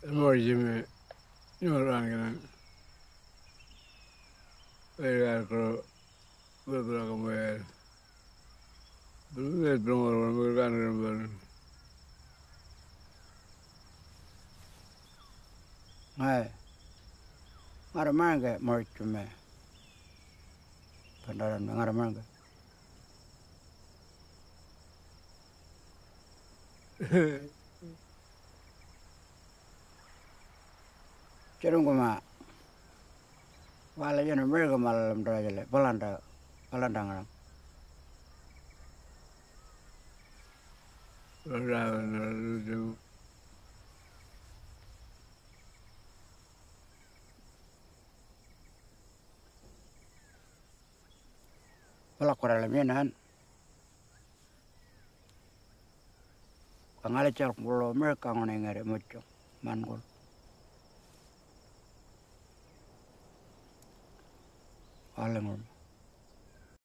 Emergime orang Vegato Bebragamel Brunet Bromor Burgan Ngai. Ngaramanga morchume. Pandaran ngaramanga. Cerunguma. Wala yana merga malam drajale. Balanda ngarang. Raven Wala korala mianan. Kangale cal kulo merka ngone ngare mucho. Mangol. Wala ngol.